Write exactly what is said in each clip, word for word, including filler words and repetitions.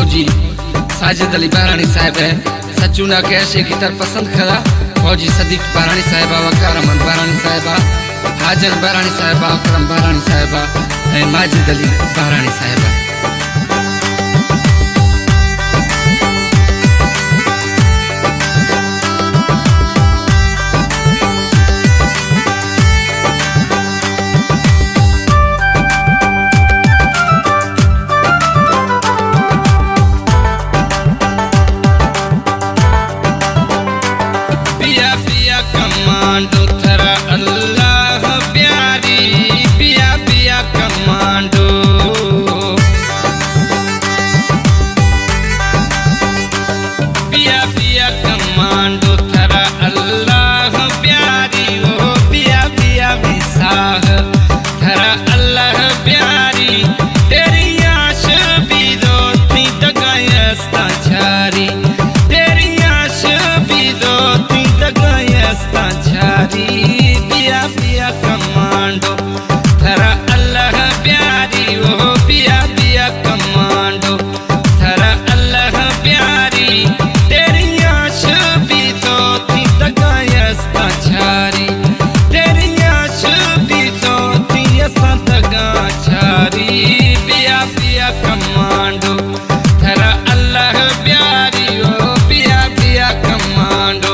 फौजी साजिद अली बहरानी साहब है। सचूना के ऐसे की तरफ पसंद करा फौजी सदीक बहरानी साहबा, वकार अहमद बहरानी साहबा, हाजन बहरानी साहबा, अकरम बहरानी साहबा, माजिद अली बहरानी साहबा। कमांडो थरा अल्लाह प्यारी, पिया पिया कमांडो, पिया पिया कमांडो थरा अल्लाह प्यारी, ओ पिया पिया मिसाह थरा अल्लाह प्यारी। तेरी आश भी दो थी दगायस्ता छारी, तेरी आश भी दो थी दगायस्ता छारी। पिया पिया कमांडो थरा अल्लाह प्यारी, ओ पिया पिया कमांडो थरा अल्लाह प्यारी। तेरी आश भी तो थी दगायस्ता छारी, तेरी आश भी तो थी असा दगा छारी। पिया पिया कमांडो थरा अल्लाह प्यारी, ओ पिया पिया commando.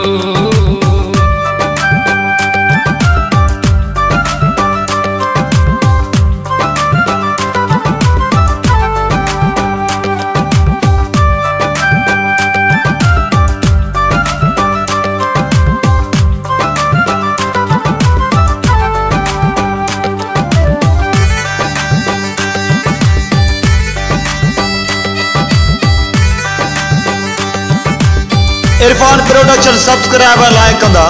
Irfan production subscriber like कंदा।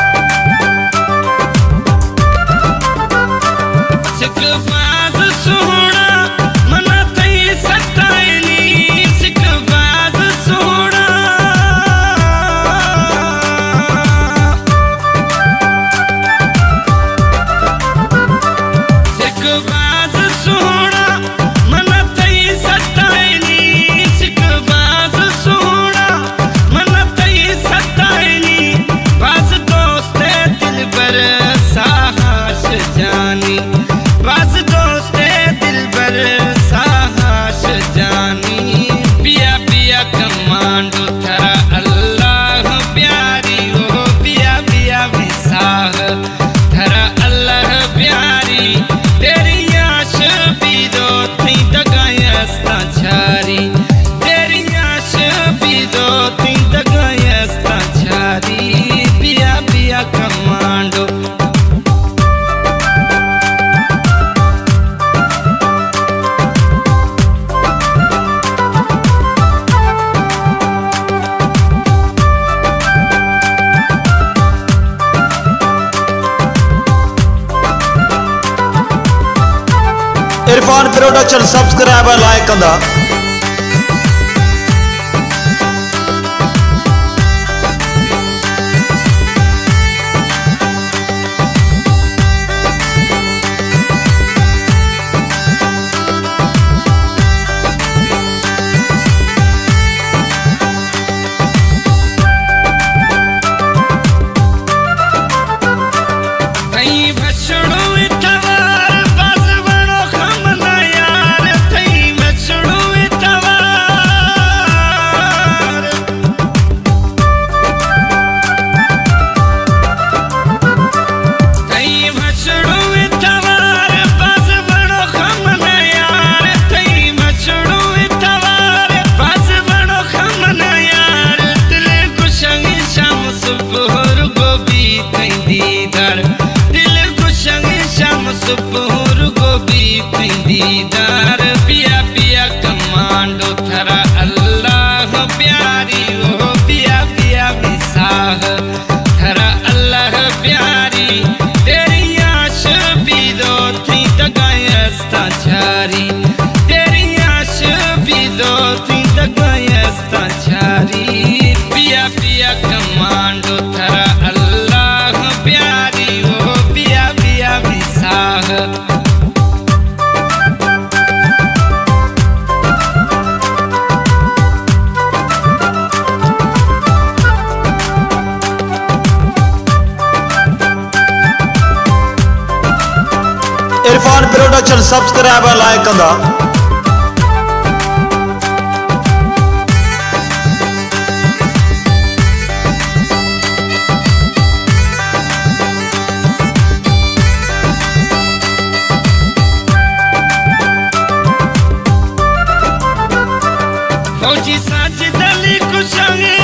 सिकबाज सोहना मना थई सताइनी, सिकबाज सोहना सिकबाज सोहना मना थई सताइनी, सिकबाज सोहना मना थई सताइनी। बाज दोस्ते दिल बर साहस जानी, बाज दोस्ते दिल बर साहस जानी। पिया पिया कमांडो थरा अल्लाह प्यारी, ओ पिया पिया मिसाह थरा अल्लाह प्यारी। तेरी आश भी दो थी दगायस्ता छारी, तेरी आश भी दो थी दगायस्ता छारी। पिया पिया commando Irfan production subscriber like कंदा। कई भछड़ो इतवार बाज बड़ो खमना यार, कई भछड़ो इतवार, कई भछड़ो इतवार बाज बड़ो खमना यार, कई भछड़ो इतवार बाज बड़ो खमना यार। दिल कुशंग शाम सुबह गोबी तई दीदार, दिल कुशंग शाम सुबह गोबी तई दीदार। पिया पिया कमांडो थरा अल्लाह प्यारी, ओ पिया पिया मिसाह थरा अल्लाह प्यारी। तेरी आश भी दो थी दगायस्ता छारी, तेरी आश भी दो थी दगायस्ता छारी। पिया पिया कमांडो थरा अल्लाह प्यारी, ओ पिया पिया मिसाह। प्रोडक्शन सब्सक्राइब लाइक कंदा। फौजी साजिद अली को संगे